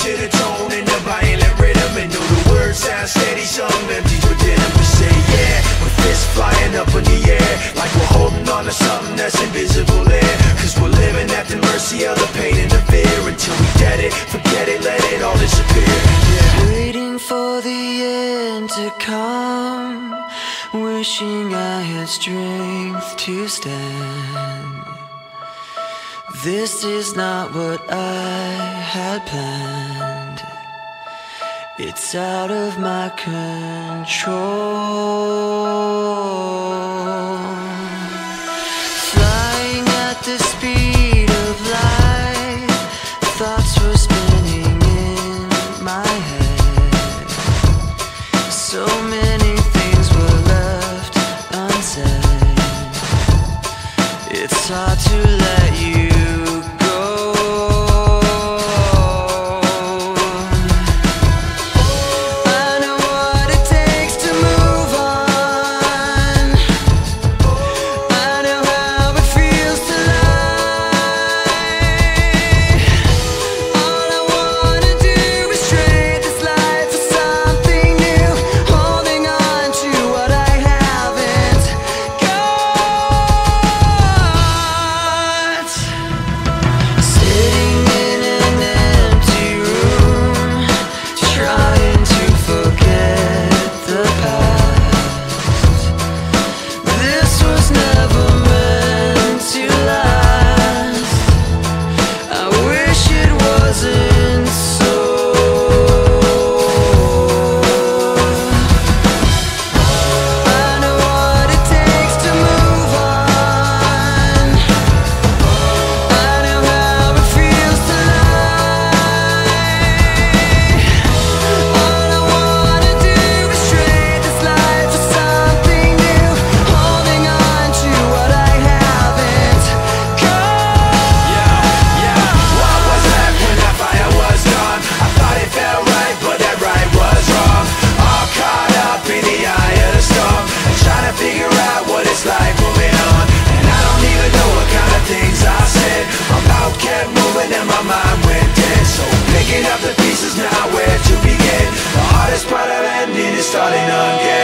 hear the tone and the violent rhythm, and know the words sound steady, some empty within them. We say yeah, with fists flying up in the air, like we're holding on to something that's invisible there. Cause we're living at the mercy of the pain and the fear, until we get it, forget it, let it all disappear. Yeah. Waiting for the end to come, wishing I had strength to stand. This is not what I had planned. It's out of my control. Flying at the speed of light, thoughts were spinning in my head. So many things were left unsaid. It's hard to let you now where to begin. The hardest part of ending is starting again.